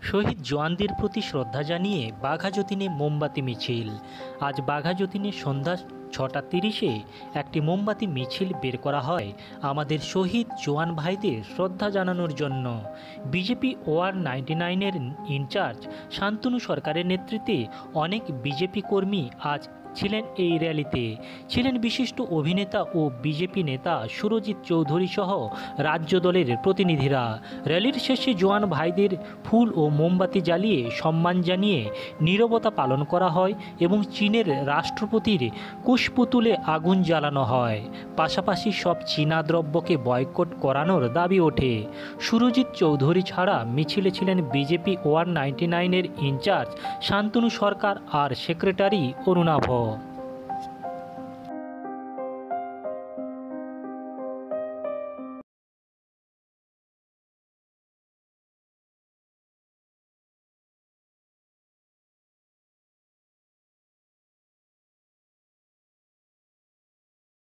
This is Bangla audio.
শহীদ জওয়ানদের প্রতি শ্রদ্ধা জানিয়ে বাঘাযতীনে মোমবাতি মিছিল। আজ বাঘাযতীনে সন্ধ্যা ৬:৩০-এ একটি মোমবাতি মিছিল বের করা হয় আমাদের শহীদ জওয়ান ভাইদের শ্রদ্ধা জানানোর জন্য। বিজেপি ওয়ার 99-এর ইনচার্জ শান্তনু সরকারের নেতৃত্বে অনেক বিজেপি কর্মী আজ ছিলেন এই র্যালিতে। ছিলেন বিশিষ্ট অভিনেতা ও বিজেপি নেতা সুরজিৎ চৌধুরী সহ রাজ্য দলের প্রতিনিধিরা। র্যালির শেষে জওয়ান ভাইদের ফুল ও মোমবাতি জ্বালিয়ে সম্মান জানিয়ে নীরবতা পালন করা হয় এবং চীনের রাষ্ট্রপতির কুশপুতুলে আগুন জ্বালানো হয়। পাশাপাশি সব চীনা দ্রব্যকে বয়কট করানোর দাবি ওঠে। সুরজিৎ চৌধুরী ছাড়া মিছিলে ছিলেন বিজেপি ওয়ার 99-এর ইনচার্জ শান্তনু সরকার আর সেক্রেটারি অরুণাভ।